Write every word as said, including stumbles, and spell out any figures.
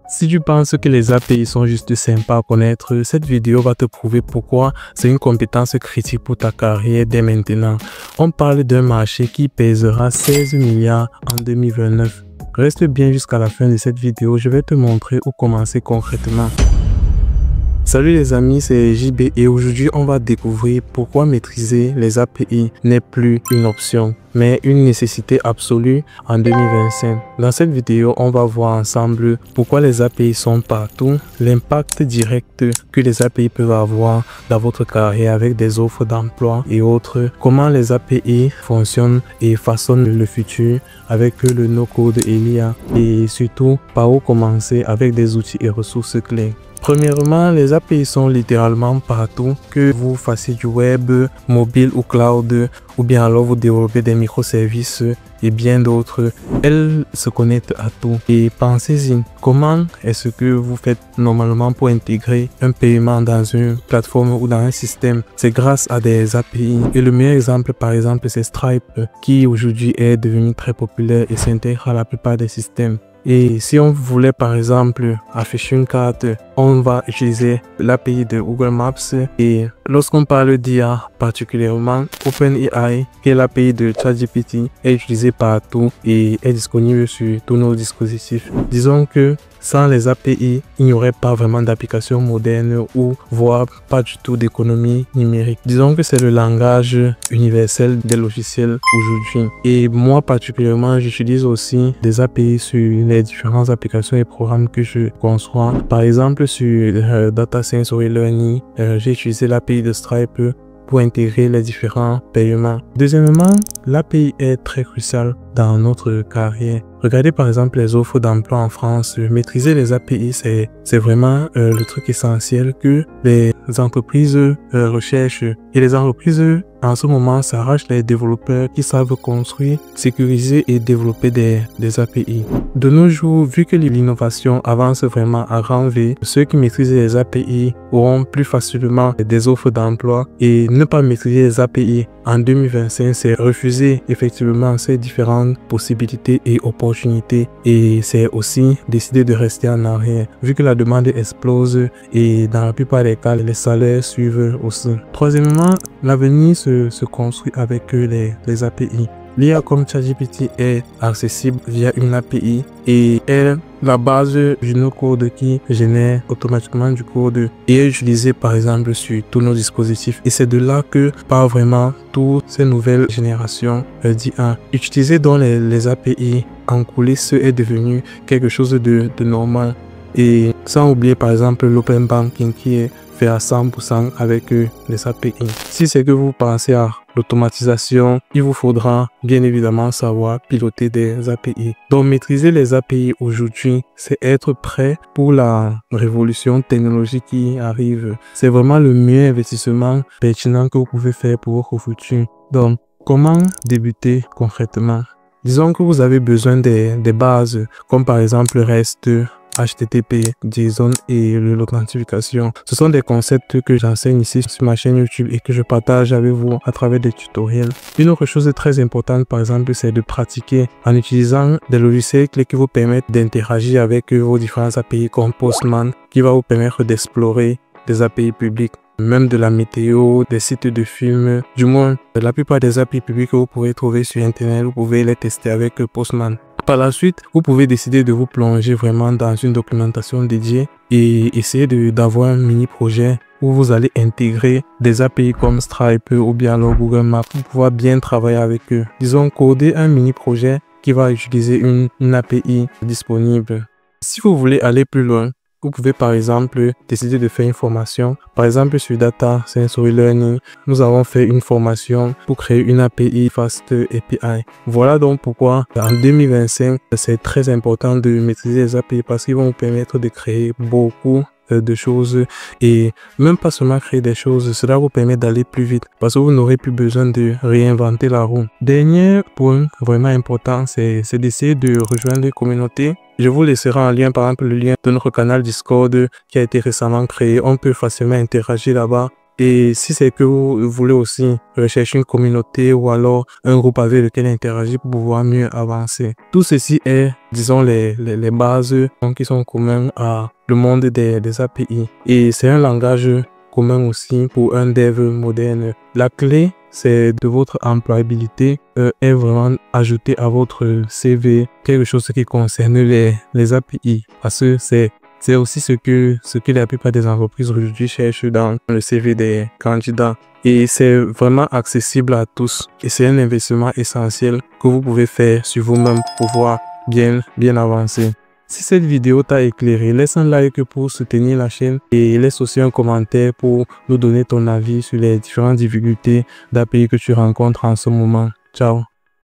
Si tu penses que les A P I sont juste sympas à connaître, cette vidéo va te prouver pourquoi c'est une compétence critique pour ta carrière dès maintenant. On parle d'un marché qui pèsera seize milliards en deux mille vingt-neuf. Reste bien jusqu'à la fin de cette vidéo, je vais te montrer où commencer concrètement. Salut les amis, c'est J B et aujourd'hui on va découvrir pourquoi maîtriser les A P I n'est plus une option, mais une nécessité absolue en deux mille vingt-cinq. Dans cette vidéo, on va voir ensemble pourquoi les A P I sont partout, l'impact direct que les A P I peuvent avoir dans votre carrière avec des offres d'emploi et autres, comment les A P I fonctionnent et façonnent le futur avec le no-code et l'I A, et surtout par où commencer avec des outils et ressources clés. Premièrement, les A P I sont littéralement partout, que vous fassiez du web, mobile ou cloud, ou bien alors vous développez des microservices et bien d'autres. Elles se connectent à tout. Et pensez-y, comment est-ce que vous faites normalement pour intégrer un paiement dans une plateforme ou dans un système? C'est grâce à des A P I. Et le meilleur exemple, par exemple, c'est Stripe, qui aujourd'hui est devenu très populaire et s'intègre à la plupart des systèmes. Et si on voulait par exemple afficher une carte, on va utiliser l'A P I de Google Maps. Et lorsqu'on parle d'I A particulièrement, OpenAI, qui est l'A P I de ChatGPT, est utilisé partout et est disponible sur tous nos dispositifs. Disons que sans les A P I, il n'y aurait pas vraiment d'application moderne ou voire pas du tout d'économie numérique. Disons que c'est le langage universel des logiciels aujourd'hui. Et moi particulièrement, j'utilise aussi des A P I sur les différentes applications et programmes que je conçois. Par exemple, sur euh, Data Science or Learning, euh, j'ai utilisé l'A P I de Stripe pour intégrer les différents paiements. Deuxièmement, l'A P I est très crucial dans notre carrière. Regardez par exemple les offres d'emploi en France. Maîtriser les A P I, c'est vraiment euh, le truc essentiel que les entreprises euh, recherchent. Et les entreprises, en ce moment, s'arrachent les développeurs qui savent construire, sécuriser et développer des, des A P I. De nos jours, vu que l'innovation avance vraiment à grand V, ceux qui maîtrisent les A P I auront plus facilement des offres d'emploi. Et ne pas maîtriser les A P I en deux mille vingt-cinq, c'est refuser effectivement ces différentes possibilités et opportunités. Et c'est aussi décider de rester en arrière, vu que la demande explose et dans la plupart des cas, les salaires suivent aussi. Troisièmement, l'avenir se, se construit avec les, les A P I. L'I A comme ChatGPT est accessible via une A P I et est la base du no-code qui génère automatiquement du code et est utilisé par exemple sur tous nos dispositifs. Et c'est de là que part vraiment toutes ces nouvelles générations d'I A. Utiliser dans les, les A P I en coulisses est devenu quelque chose de, de normal. Et sans oublier par exemple l'open banking qui est fait à cent pour cent avec euh, les A P I. Si c'est que vous pensez à l'automatisation, il vous faudra bien évidemment savoir piloter des A P I. Donc maîtriser les A P I aujourd'hui, c'est être prêt pour la révolution technologique qui arrive. C'est vraiment le meilleur investissement pertinent que vous pouvez faire pour votre futur. Donc comment débuter concrètement? Disons que vous avez besoin des, des bases comme par exemple REST, H T T P, JSON et l'authentification. Ce sont des concepts que j'enseigne ici sur ma chaîne YouTube et que je partage avec vous à travers des tutoriels. Une autre chose très importante, par exemple, c'est de pratiquer en utilisant des logiciels clés qui vous permettent d'interagir avec vos différents A P I comme Postman, qui va vous permettre d'explorer des A P I publics, même de la météo, des sites de films. Du moins, la plupart des A P I publics que vous pouvez trouver sur Internet, vous pouvez les tester avec Postman. Par la suite, vous pouvez décider de vous plonger vraiment dans une documentation dédiée et essayer d'avoir un mini projet où vous allez intégrer des A P I comme Stripe ou bien alors Google Maps pour pouvoir bien travailler avec eux. Disons, coder un mini projet qui va utiliser une, une A P I disponible. Si vous voulez aller plus loin, vous pouvez par exemple décider de faire une formation. Par exemple sur Data Science or Learning, nous avons fait une formation pour créer une A P I Fast A P I. Voilà donc pourquoi en deux mille vingt-cinq, c'est très important de maîtriser les A P I parce qu'ils vont vous permettre de créer beaucoup de choses et même pas seulement créer des choses, cela vous permet d'aller plus vite parce que vous n'aurez plus besoin de réinventer la roue. Dernier point vraiment important, c'est d'essayer de rejoindre les communautés. Je vous laisserai en lien, par exemple, le lien de notre canal Discord qui a été récemment créé. On peut facilement interagir là-bas Et si c'est que vous voulez aussi rechercher une communauté ou alors un groupe avec lequel interagir pour pouvoir mieux avancer. Tout ceci est, disons, les, les, les bases qui sont communes à le monde des, des A P I. Et c'est un langage commun aussi pour un dev moderne. La clé, c'est de votre employabilité euh, est vraiment ajouté à votre C V quelque chose qui concerne les, les A P I. Parce que c'est C'est aussi ce que, ce que la plupart des entreprises aujourd'hui cherchent dans le C V des candidats. Et c'est vraiment accessible à tous. Et c'est un investissement essentiel que vous pouvez faire sur vous-même pour pouvoir bien, bien avancer. Si cette vidéo t'a éclairé, laisse un like pour soutenir la chaîne et laisse aussi un commentaire pour nous donner ton avis sur les différentes difficultés d'A P I que tu rencontres en ce moment. Ciao!